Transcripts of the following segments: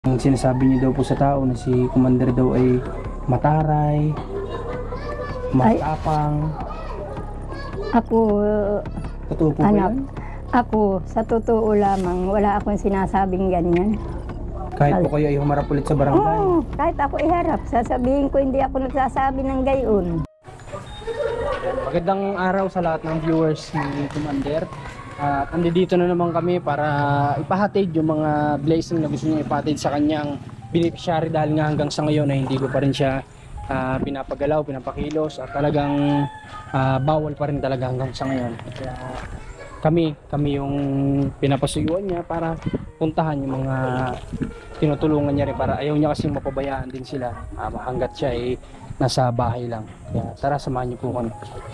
Ang sinasabi niyo daw po sa tao na si Commander daw ay mataray, matapang. Ako, Totoo po ba anak, yan? ako, sa totoo lamang, wala akong sinasabing ganyan. Kahit po kayo ay humarap ulit sa barangay. Oo, kahit ako iharap, sasabihin ko hindi ako nagsasabi ng gayon. Magandang araw sa lahat ng viewers ni Commander. At andito na naman kami para ipahatid yung mga blessing na gusto niya ipahatid sa kanyang beneficiary, dahil nga hanggang sa ngayon ay hindi ko pa rin siya pinapagalaw, pinapakilos, at talagang bawal pa rin talaga hanggang sa ngayon. Kaya kami yung pinapasuyuan niya para puntahan yung mga tinutulungan niya rin, para ayaw niya kasing mapabayaan din sila hanggat siya ay nasa bahay lang. Kaya tara, samahan niyo po kami.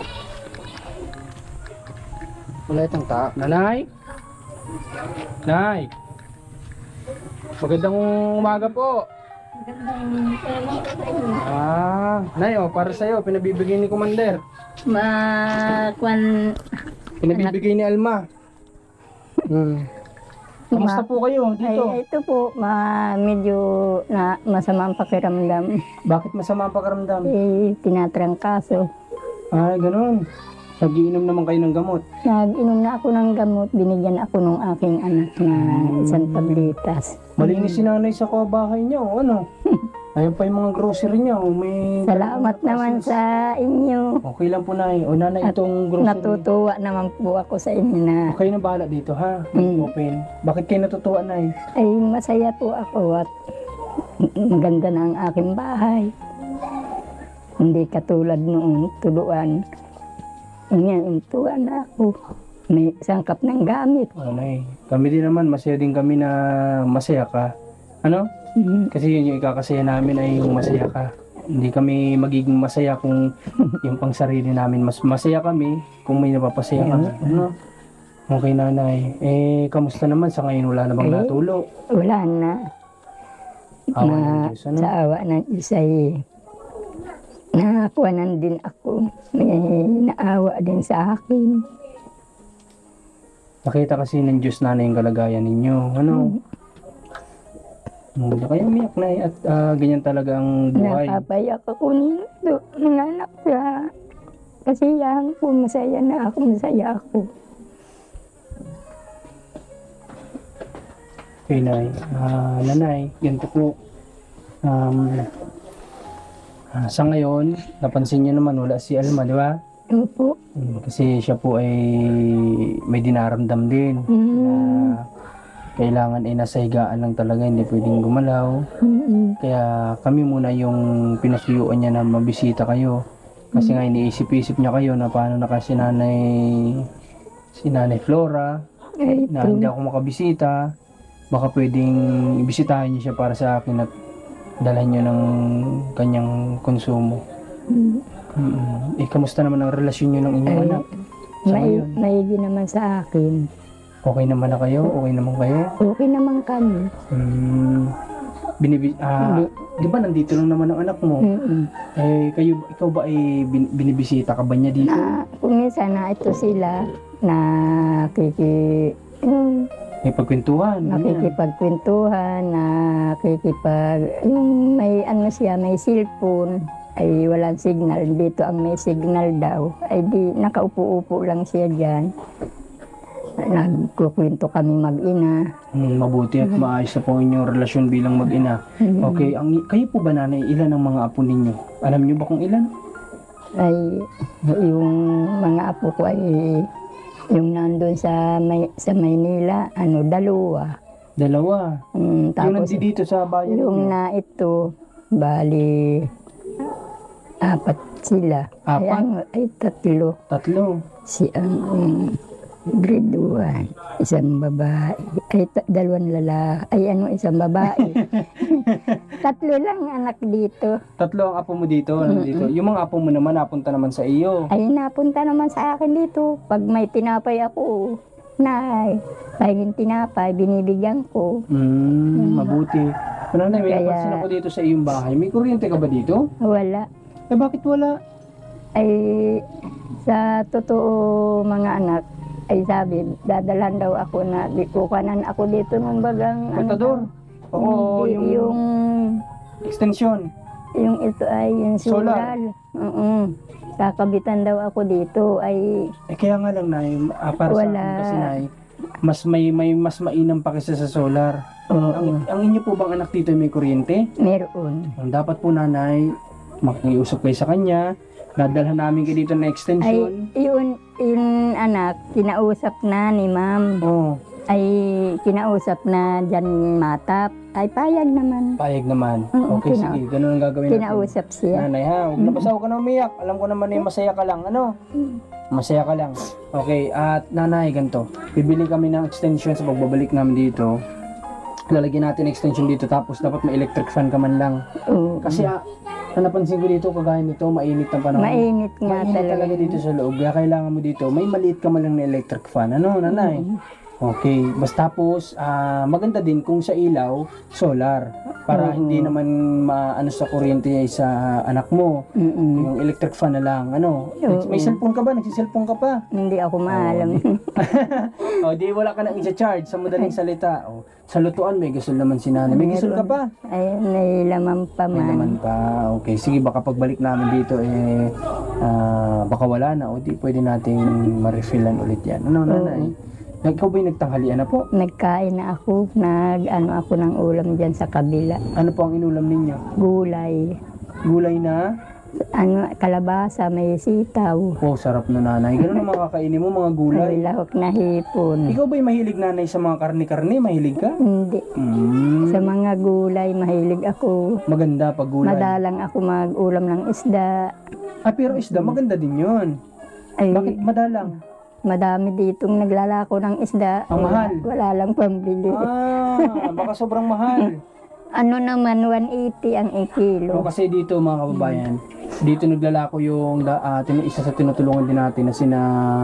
Wala itang Nanay? Nay! Magandang umaga po. Nay, para sa'yo, pinabibigay ni Commander. Pinabibigay ni Alma. Kamusta po kayo dito? Ay, ito po, medyo masama ang pakiramdam. Bakit masama ang pakiramdam? Tinatrangkaso. Ay, ganun. Nag-iinom naman kayo ng gamot. Nag-inom na ako ng gamot, binigyan ako ng aking anak na isang tablitas. Malinis si nanay sa bahay niya, o ano? Ayun pa yung mga grocery niya, o may... Salamat naman sa inyo. Okay lang po, Nay. O nanay, itong grocery. Natutuwa naman po ako sa inyo na Okay na bahala dito, ha? Open. Bakit kayo natutuwa, Nay? ay masaya po ako at maganda na ang aking bahay. Hindi katulad noong tuluan. Ngayon, tuwa na ako. May sangkap ng gamit. O, Nay. Kami din naman, masaya din kami na masaya ka. Ano? Kasi yun yung ikakasaya namin ay yung masaya ka. Hindi kami magiging masaya kung yung pang sarili namin. Mas masaya kami kung may napapasaya kami. Ano? Okay, Nanay. Kamusta naman sa ngayon? Wala na bang natulo? Wala na. Awa ng Diyos, ano? Sa awa ng Diyos ay nakakuhanan din ako. May naawa din sa akin. Nakita kasi ng Diyos, Nanay, yung kalagayan ninyo. Ano? Kaya umiyak, Nay, at ganyan talaga ang buhay. Napapayak ako nito. Mga anak sa kasiyahan ko. Masaya na ako. Masaya ako. Okay, Nay. Nanay, ganito po. Sa ngayon, napansin niyo naman wala si Alma, di ba? Opo. Kasi siya po ay may dinaramdam din. Na kailangan ay nasa higaan lang talaga, hindi pwedeng gumalaw. Kaya kami muna yung pinasuyuan niya na mabisita kayo. Kasi nga iniisip-isip niya kayo na paano na kasi si Nanay Flora, na hindi ako makabisita. Baka pwedeng ibisitahin niyo siya para sa akin at dalhan niyo ng kanyang konsumo. Kamusta naman ang relasyon niyo ng inyong anak? Maigi naman sa akin. Okay naman na kayo? Okay naman kayo? Okay naman kami. Di ba nandito lang naman ang anak mo? Ikaw ba ay binibisita ka ba niya dito? Kung minsan na ito sila, May pagkwentuhan? nakikipagkwentuhan, yung may may cellphone, ay walang signal. Dito ang may signal daw. Ay di, nakaupo-upo lang siya dyan. Nagkukwento kami mag-ina. Mabuti at maayos na po inyong relasyon bilang mag-ina. Okay, kayo po ba, Nanay, ilan ang mga apo ninyo? Alam niyo ba kung ilan? Ay, yung mga apo ko ay, yung nandun sa Maynila, dalawa. Dalawa? Yung Tapos, nandito sa bayan yung ninyo? na ito, bali, 4 sila. Apat? Ay, 3. Tatlo? Si grade 1, isang babae. Ay, 2 lalaki. Ay, isang babae. 3 lang anak dito. Tatlo ang apo mo dito? Nandito. Yung mga apo mo naman napunta naman sa iyo? Ay, napunta naman sa akin dito. Pag may tinapay ako, pahingin tinapay, binibigyan ko. Mabuti. Nanay, may napansin ako dito sa iyong bahay. May kuryente ka ba dito? Wala. Bakit wala? Ay, sa totoo mga anak, ay sabi, dadalhan daw ako na di ko kanan ako dito ng bagang Matador? Oo, Hindi, yung extension. ito ay yung Solar. sural. Oo. Kakabitan daw ako dito ay Kaya nga lang, Nay, para sa Wala. akin kasi, Nay, may mas mainam pa kaysa sa solar. Ang inyo po bang anak dito may kuryente? meron. Ang dapat po, Nanay, makiusap kayo sa kanya, dadalhan namin kayo dito na Ay, extension. yun anak, kinausap na ni ma'am. Oo, Ay, kinausap na dyan matap. Ay, payag naman. payag naman. Oo, Okay, sige, ganun ang gagawin natin. Kinausap siya. Nanay, ha? Huwag na umiyak. Alam ko naman masaya ka lang. Ano? Masaya ka lang. Okay, at nanay, ganito. Bibili kami ng extension sa pagbabalik namin dito. Lalagyan natin extension dito, tapos dapat may electric fan ka man lang. Oo. Kasi napansin ko dito, kagaya nito, mainit ang panahon. Mainit nga Mainit talaga. talaga dito sa loob. Kaya kailangan mo dito, may maliit ka man lang na electric fan. Ano, nanay? Okay, basta tapos maganda din kung sa ilaw, solar. Para hindi naman maano sa kuryente sa anak mo. Yung electric fan na lang. Ano? May cellphone ka ba? Nagsiselfone ka pa? Hindi ako maalam. O, di wala ka nang i-charge sa madaling salita. O, sa lutuan, may gasol naman si nanay. May gasol ka pa? Ay, may laman pa May man. naman pa. Okay, sige, baka pagbalik namin dito, baka wala na. O, di pwede nating ma-refillan ulit yan. Ano, nanay? Ikaw ba'y nagtanghalian na po? Nagkain na ako. Nag-ano ako ng ulam dyan sa kabila. Ano po ang inulam ninyo? Gulay. Gulay na? Kalabasa, may sitaw. Oh, sarap na nanay. Ganun ang makakainin mo, mga gulay. May lahok na hipon. Ikaw ba'y mahilig nanay sa mga karne-karne? Mahilig ka? Hindi. Sa Mm. mga gulay, mahilig ako. Maganda pag gulay. Madalang ako mag-ulam ng isda. Pero isda, maganda din yun. Ay, Bakit madalang? madami ditong naglalako ng isda. Ang mahal. Wala lang pambili. Baka sobrang mahal. Ano naman, 180 ang So, kilo. kasi dito mga kababayan, dito naglalako yung isa sa tinutulungan din natin na sina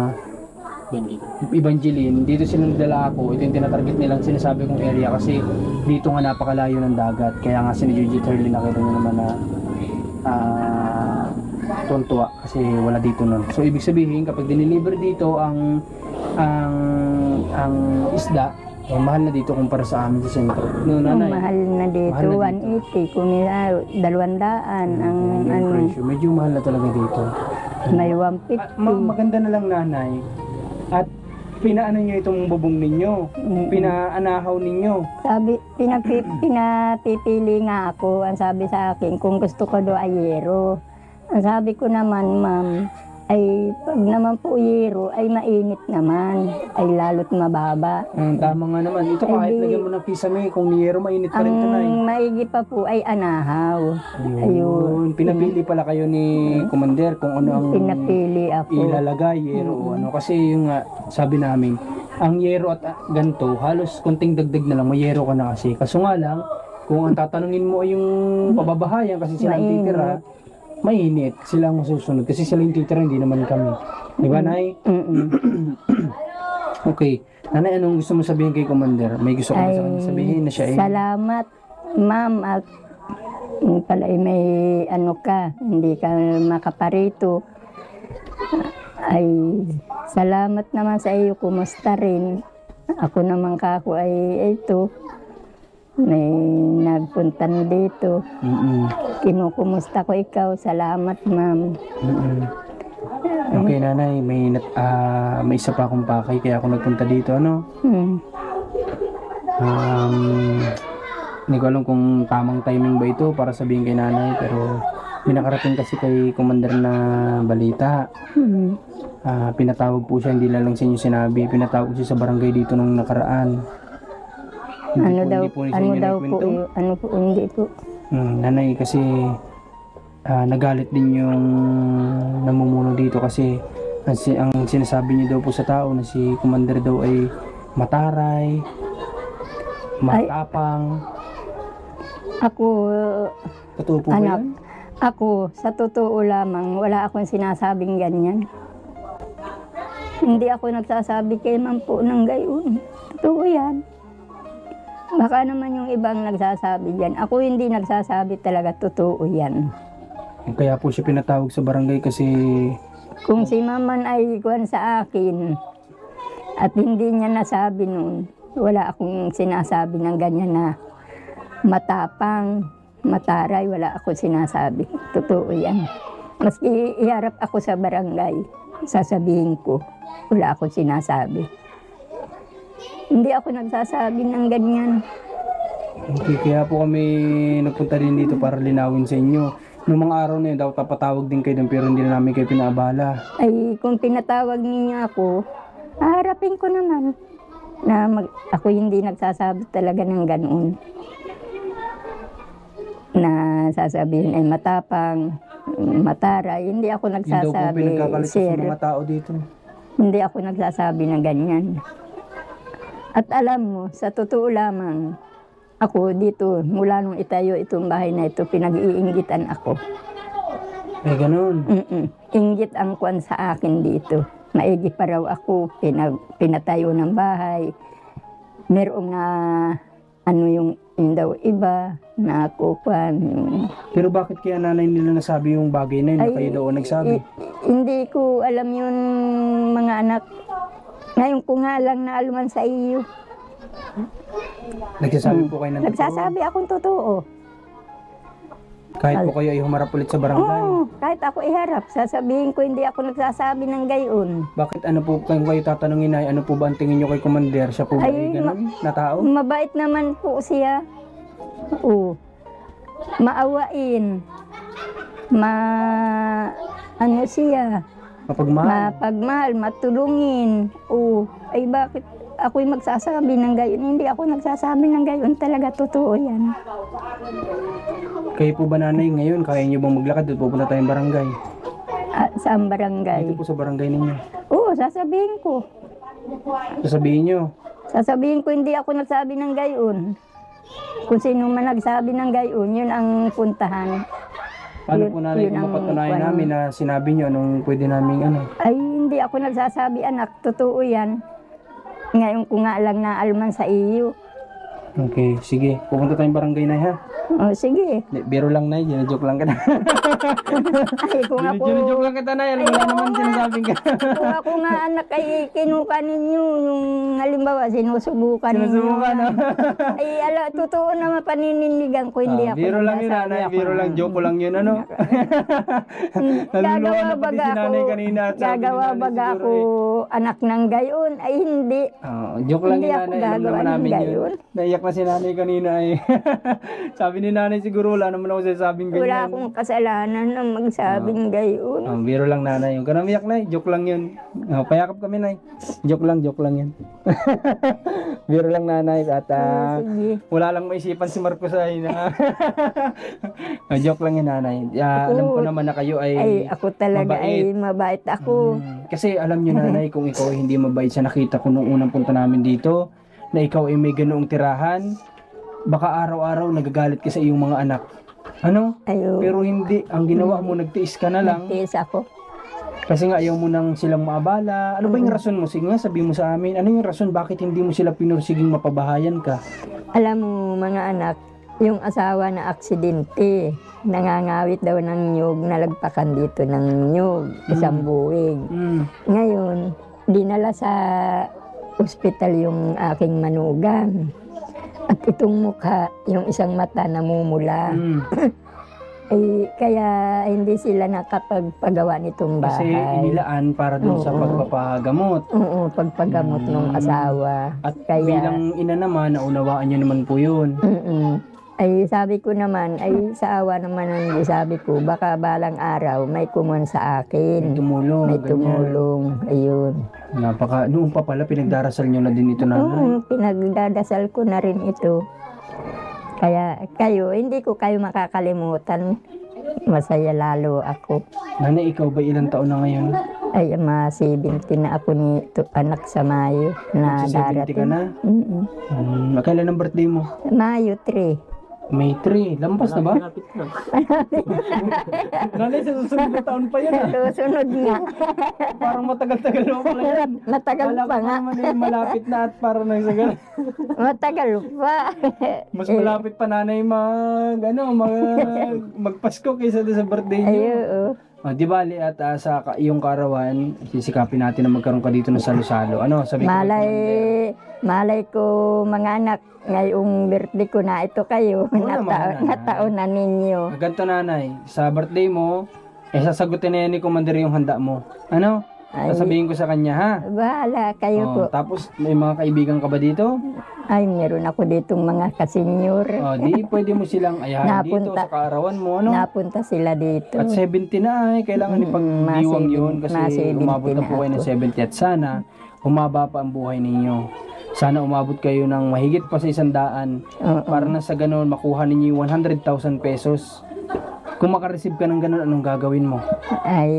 Evangeline. Dito sila naglalako. Ito yung tinatarget nilang sinasabi kong area kasi dito nga napakalayo ng dagat. Kaya nga si Gigi Turley nakita nyo naman na tuntua kasi wala dito nun. So ibig sabihin kapag dineliver dito ang isda, mahal na dito kumpara sa amin sa sentro. No, Ang nanay. mahal na dito, Mahal na dito. 180. Kung 200 ang Yung presyo, medyo mahal na talaga dito. may 150. Maganda na lang nanay. At pinaano nyo itong bubong ninyo. Pinaanahaw ninyo. Sabi, pinapipili nga ako. Ang sabi sa akin, kung gusto ko do ayero. Ang sabi ko naman, ma'am, ay pag naman po yero, ay mainit naman. Ay lalo't mababa. Tama nga naman. Ito kahit Ay, di- lagyan mo ng pisame, kung niyero mainit pa rin ito na Ang maigi pa po ay anahaw. Ayun. Pinapili pala kayo ni Commander kung ano ang Pinapili ako. ilalagay, yero o ano. Kasi yung sabi namin, ang yero at ganto, halos konting dagdag na lang, may yero ka na kasi. Kaso nga lang, kung ang tatanungin mo ay yung pababahayan kasi sila ang Mainit. titira, mainit. Sila ang masusunod kasi sila yung titira, hindi naman kami. Di ba, Nay? Okay. Nanay, anong gusto mo sabihin kay Commander? May gusto ka ba sa kanya sabihin na siya ay... Salamat, ma'am. At yung pala ay may ano ka, hindi ka makaparito. Ay, salamat naman sa iyo. Kumusta rin? Ako naman kako ay ito. May nagpuntan dito. Kinukumusta ko ikaw. Salamat, ma'am. Okay, nanay, may isa pa akong pakay kaya ako nagpunta dito, ano? Hindi ko alam kung tamang timing ba ito para sabihin kay nanay, pero may nakarating kasi kay Commander na balita. Pinatawag po siya, hindi lang sa inyo sinabi, pinatawag siya sa barangay dito nung nakaraan. Ano daw naikwento? po? Ano po? Hindi po. Nanay, kasi nagalit din yung namumuno dito kasi ang sinasabi niyo daw po sa tao na si Commander daw ay mataray, matapang. Ako, Totoo po ba anak, yan? ako, sa totoo lamang, wala akong sinasabing ganyan. Hindi ako nagsasabi kay ma'am po ng gayon. Totoo yan. Baka naman yung ibang nagsasabi yan. Ako hindi nagsasabi talaga, totoo yan. Kaya po siya pinatawag sa barangay kasi Kung si ma'am man ay kuwan sa akin at hindi niya nasabi noon, wala akong sinasabi ng ganyan na matapang, mataray, wala ako sinasabi. Totoo yan. Maski iharap ako sa barangay, sasabihin ko, wala ako sinasabi. Hindi ako nagsasabi ng ganyan. Okay, kaya po kami nagpunta din dito para linawin sa inyo. Noong mga araw na yun, daw papatawag din kayo doon pero hindi na namin kayo pinaabala. Ay, kung pinatawag ninyo ako, haharapin ko naman na ako hindi nagsasabi talaga ng ganoon. Na sasabihin ay matapang, mataray, hindi ako Yun daw po nagsasabi, pinagkakalit sa sir. mga tao dito. Hindi ako nagsasabi ng ganyan. At alam mo, sa totoo lamang, ako dito, mula nung itayo itong bahay na ito, pinag-iinggitan ako. Ay, ganun. Inggit ang kwan sa akin dito. Maigi pa raw ako, pinatayo ng bahay. Merong na, yung daw iba, na ako kwan. Pero bakit kaya nanay nila nasabi yung bagay na yun na Ay, kayo daw ang nagsabi? Hindi ko alam yun, mga anak. Ngayon ko nga lang naaluman sa iyo. Nagsasabi po kayo ng totoo? Nagsasabi akong totoo. Kahit po kayo ay humarap ulit sa barangay? Oo, kahit ako iharap, sasabihin ko hindi ako nagsasabi ng gayon. Bakit ano po kayo tatanungin ay ano po ba ang tingin nyo kay Commander? Siya po ba ay Ay, ganun na tao? Mabait naman po siya. Oo. Maawain. Ano siya? Mapagmahal? Mapagmahal, matulungin. Oo. Ay bakit ako'y magsasabi ng gayon? Hindi ako nagsasabi ng gayon. Talaga totoo yan. Kayo po ba nanay ngayon? Kaya nyo bang maglakad? Doon pupunta tayong barangay? Saan barangay? Dito po sa barangay ninyo. Oo, sasabihin ko. Sasabihin nyo. Sasabihin ko hindi ako nagsabi ng gayon. Kung sino man nagsabi ng gayon, yun ang puntahan. Paano po nanay kung mapatunayan namin na sinabi nyo anong pwede namin ano? Ay, hindi ako nagsasabi anak, totoo yan. Ngayon ko nga lang naalman sa iyo. Okay, sige. Pupunta tayong barangay na ha. O, sige. Biro lang na, joke lang ka na. Ay, kung ako, Joke lang ka na, alam mo naman sinasabing ka. kung ako nga anak ay kinuka ninyo, yung halimbawa sinusubukan ninyo. Sinusubukan, no? Ay, totoo naman panininigan ko, hindi ako Biro lang yun, nagsasabi nanay. ako Biro lang, ng- joke lang yun, ano? Naluluwa Gagawa na pati baga si ako, nanay kanina at sabi ni gagawa nanay baga siguro ako anak ng gayon? Ay, hindi. Joke lang Hindi yun, ako nanay. Alam gagawa naman ng namin yun. gayon. Naiyak na si nanay kanina eh. Sabi ni nanay siguro wala naman ako sasabing ganyan. Wala akong kasalanan na magsabing gayon. Biro lang nanay. Huwag ka na umiyak, nay. Joke lang yun. Payakap kami, nay. Joke lang yun. Biro lang nanay. At Sige. wala lang maisipan si Marcos ay na. Joke lang yun, nanay. Alam ko naman na kayo Ay, ay ako talaga mabait. ay mabait ako. Kasi alam nyo, nanay, kung ikaw ay hindi mabait sa nakita ko nung unang punta namin dito, na ikaw ay may ganoong tirahan, baka araw-araw nagagalit ka sa iyong mga anak. Ano? Ayo. Pero hindi, ang ginawa mo, nagtiis ka na lang. Tiis ako. Kasi nga ayaw mo nang silang maabala. Ano ba yung rason mo? Sige nga, sabi mo sa amin. Ano yung rason? Bakit hindi mo sila pinursiging mapabahayan ka? Alam mo mga anak, yung asawa na aksidente, nangangawit daw ng nyug, nalagpakan dito ng nyug, isang buwig. Ngayon, dinala sa ospital yung aking manugang. At itong mukha, yung isang mata namumula. Ay, kaya hindi sila nakapagpagawa nitong Kasi bahay. inilaan para dun sa Oo. pagpapagamot. Oo, pagpagamot ng asawa. At Kaya- bilang ina naman, naunawaan nyo naman po yun. Ay sabi ko naman, ay sa awa naman ang sabi ko, baka balang araw may kumon sa May akin. tumulong. May ganyan. tumulong. Ayun. Noong pa pala, pinagdarasal nyo na din ito nanay. Pinagdadasal ko na rin ito. Kaya kayo, hindi ko kayo makakalimutan. Masaya lalo ako. Nanay, ikaw ba ilang taon na ngayon? Ay, 70 na ako ni anak sa Mayo na 70 ka darating. na? Kailan ang birthday mo? Mayo 3. May 3. Lampas na ba? Nanay, sa susunod na taon pa yan. Susunod nga. Parang matagal-tagal na pala yan. Matagal Wala pa pa nga. naman eh, malapit na at parang nagsagal. Matagal pa. Mas malapit pa nanay magpasko kaysa doon sa birthday Ay, niyo. oo. Di bali at sa iyong karawan, sisikapin natin na magkaroon ka dito ng salo-salo. Ano, sabi ko. Malay ko mga anak, ngayong birthday ko na ito kayo, nataon na ninyo. Ganito nanay, sa birthday mo, sasagutin na yan ni Commander yung handa mo. Ano? Sasabihin ko sa kanya, ha? Bahala kayo po. Tapos, may mga kaibigan ka ba dito? Ay, meron ako ditong mga kasenyor. Di pwede mo silang ayahan dito sa kaarawan mo, ano? Napunta sila dito. At 70 na kailangan ipagdiwang yun kasi umabot na po kayo ng 70 at sana humaba pa ang buhay ninyo. Sana umabot kayo ng mahigit pa sa 100 para na sa ganun makuha ninyo yung 100,000 pesos. Kung makareceive ka ng ganun, anong gagawin mo? Ay,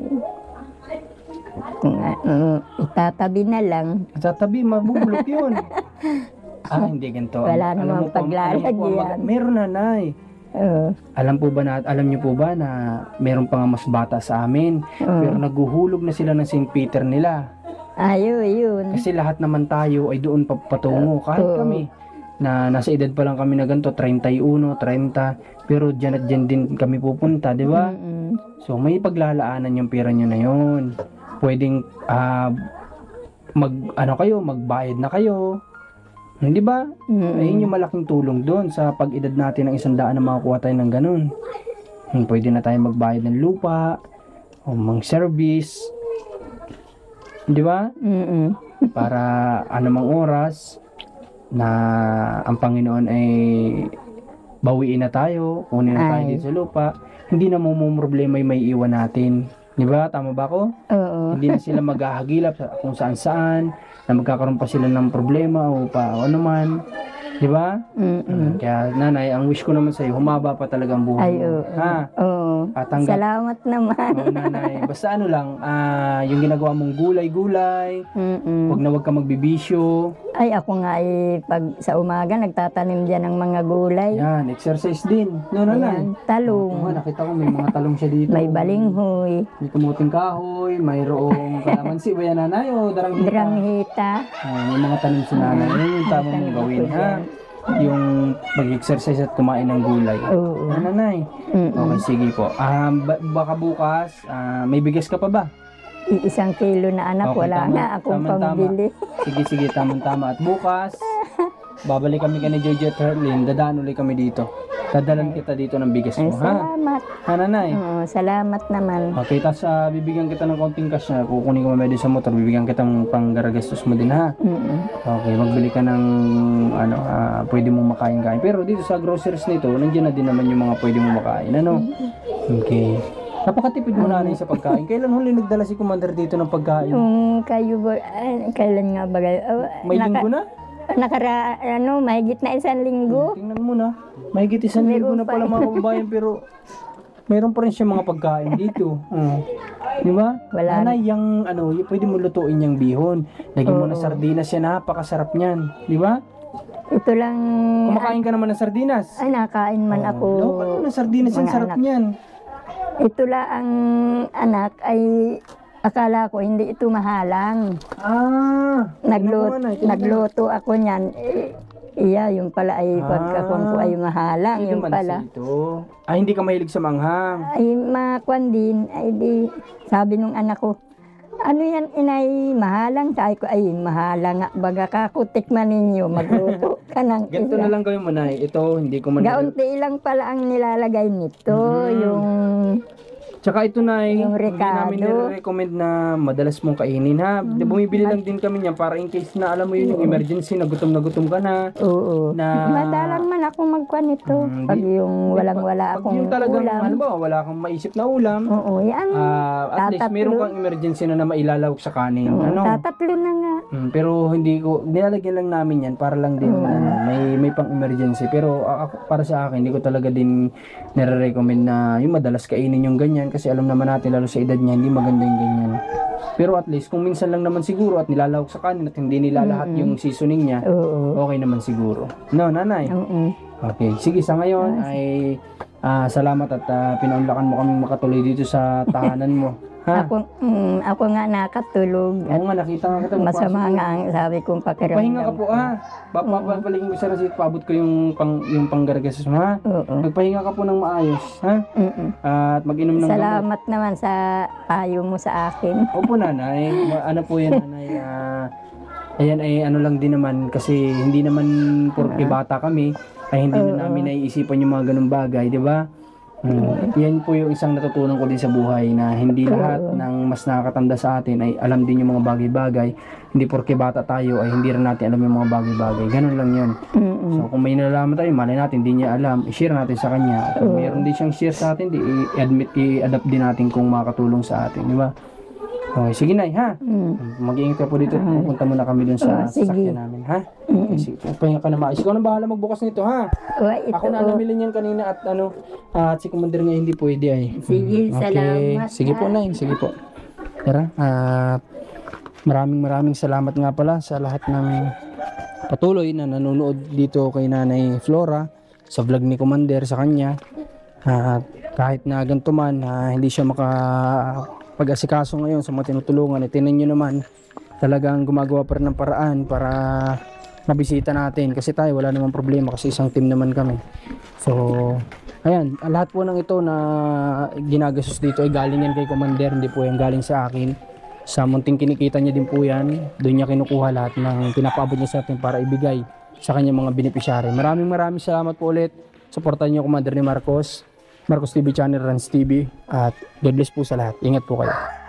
kung itatabi na lang. Itatabi, mabubulok yun. Hindi ganito. Wala namang paglalagyan. Meron nanay. Alam niyo po ba na meron pa nga mas bata sa amin, pero naguhulog na sila ng St. Peter nila. Yun. Kasi lahat naman tayo ay doon papatungo. Kahit kami, na nasa edad pa lang kami na ganito, 31, 30, pero dyan at dyan din kami pupunta, di ba? So, may paglalaanan yung pera nyo na yun. Pwedeng, magbayad na kayo. Hindi ba? Ayun yung malaking tulong doon sa pag-edad natin ng 100 na makakuha tayo ng ganun. Pwede na tayo magbayad ng lupa, o mang service. Di ba? Para anumang oras na ang Panginoon ay bawiin na tayo, kunin na tayo dito sa lupa, hindi na mo problema yung may iwan natin. Di ba? Tama ba ako? Hindi na sila maghahagilap sa kung saan-saan, na magkakaroon pa sila ng problema o ano man. Di ba? Kaya nanay, ang wish ko naman sa'yo, humaba pa talagang buhay mo. Salamat naman. Nanay, basta ano lang, yung ginagawa mong gulay-gulay, huwag ka magbibisyo. Ay, ako nga pag sa umaga, nagtatanim dyan ng mga gulay. Yan, exercise din. No, nanay. Talong. Nakita ko may mga talong siya dito. May balinghoy. May tumuting kahoy, mayroong kalamansi ba yan nanay o daranghita? Daranghita. May mga tanim si nanay. Yun yung tama mong gawin, ha? Yung mag-exercise at kumain ng gulay. Nanay. Okay, sige po. Baka bukas, may bigas ka pa ba? 1 kilo na anak, wala na akong pambili. Sige, tamang-tama. At bukas, babalik kami ni Jojo at Herlin, dadaan ulit kami dito. Dadalan kita dito ng bigas mo, ha? Salamat. Nanay? Salamat naman. Okay, tapos bibigyan kita ng konting cash na kukunin ko mamaya sa motor, bibigyan kita ng panggaragastos mo din, ha? Okay, magbili ka ng pwede mong makain-kain. Pero dito sa groceries nito, nandiyan na din naman yung mga pwede mong makain, ano? Okay. Napakatipid mo nanay sa pagkain. Kailan huli nagdala si Commander dito ng pagkain? Kailan nga ba? May linggo na? Mahigit na 1 linggo. Tingnan mo na. Mahigit 1 linggo na pala mga kababayan, pero mayroon pa rin siya mga pagkain dito. Di ba? Wala. Nanay, yung pwede mo lutuin yung bihon. Lagyan mo na sardinas yan, napakasarap niyan. Di ba? Ito lang. Kumakain ka naman ng sardinas. Ay, nakain man ako. Lukan mo ng sardinas, yung sarap niyan. Ito lang ang anak ay akala ko hindi ito mahalang. Nagluto ako niyan. Yung pala ay pagkakon ko ay mahalang. Yung pala. Hindi ka mahilig sa manghang. Ay makwan din. Ay di, sabi nung anak ko, ano yan inay, mahalang? Sabi ko, ay mahalang nga. Baga ka, tikman ninyo, magluto ka ng Ganito na lang gawin mo, Nay. Ito, hindi ko man... Gaunti lang pala ang nilalagay nito. Yung... Tsaka ito, Nay, yung hindi namin nire-recommend na madalas mong kainin, ha? Bumibili lang din kami niyan para in case na alam mo yun, yung emergency, na gutom ka na. Oo. Madalang man ako magkuhan ito. Pag yung walang-wala akong yung talagang, ulam. Halimbawa, wala kang maisip na ulam. Oo, yan. At least meron kang emergency na mailalawak sa kanin. Tatatlo na nga. Pero nilalagyan lang namin yan para lang din, may pang-emergency. Pero para sa akin, hindi ko talaga din nire-recommend na yung madalas kainin yung ganyan. Kasi alam naman natin, lalo sa edad niya, hindi maganda yung ganyan. Pero at least, kung minsan lang naman siguro at nilalawak sa kanin at hindi nilalahat yung seasoning niya, okay naman siguro. No, nanay? Okay. Sige, sa ngayon ay salamat at pinaunlakan mo kaming makatuloy dito sa tahanan mo. Ha? Ako nga nakatulog. Oo nga, nakita nga kita. Masama nga ang sabi kong pakiramdam. Pahinga ka po ha. Papaligin ko sa receipt, paabot ko yung panggargasos mo ha. Oo. Magpahinga ka po ng maayos ha. At mag-inom ng gamot. Salamat naman sa payo mo sa akin. Opo nanay, ano po yan nanay, ayan ay ano lang din naman kasi hindi naman porke bata kami ay hindi na namin naiisipan yung mga ganung bagay, di ba? Yan po yung isang natutunan ko din sa buhay na hindi lahat ng mas nakakatanda sa atin ay alam din yung mga bagay-bagay. Hindi porke bata tayo ay hindi rin natin alam yung mga bagay-bagay. Ganun lang yun. So kung may nalalaman tayo, malay natin, hindi niya alam, i-share natin sa kanya. Kung mayroon din siyang share sa atin, i-adapt din natin kung makakatulong sa atin, di ba? Okay, sige nay ha. Mag-iingat ka po dito. Pupunta muna kami dun sa sasakyan namin ha. Okay, sige. Pahinga ka na maayos. Ikaw nang bahala magbukas nito ha. Ako na namili niyan kanina at at si Commander nga hindi pwede ay. Sige, salamat. Sige po nay, sige po. Tara, maraming salamat nga pala sa lahat ng patuloy na nanonood dito kay Nanay Flora sa vlog ni Commander sa kanya. Kahit na ganito man, hindi siya pag-asikaso ngayon sa mga tinutulungan, tinan nyo naman talagang gumagawa pa rin ng paraan para mabisita natin kasi tayo wala namang problema kasi isang team naman kami. So ayan, lahat po ng ito na ginagastos dito ay galing yan kay Commander, hindi po yan galing sa akin. Sa munting kinikita niya din po yan, doon niya kinukuha lahat ng pinapaabot niya sa atin para ibigay sa kanyang mga beneficiary. Maraming salamat po ulit. Suportahan niyo Commander ni Marcos TV Channel, Rans TV, at God bless po sa lahat. Ingat po kayo.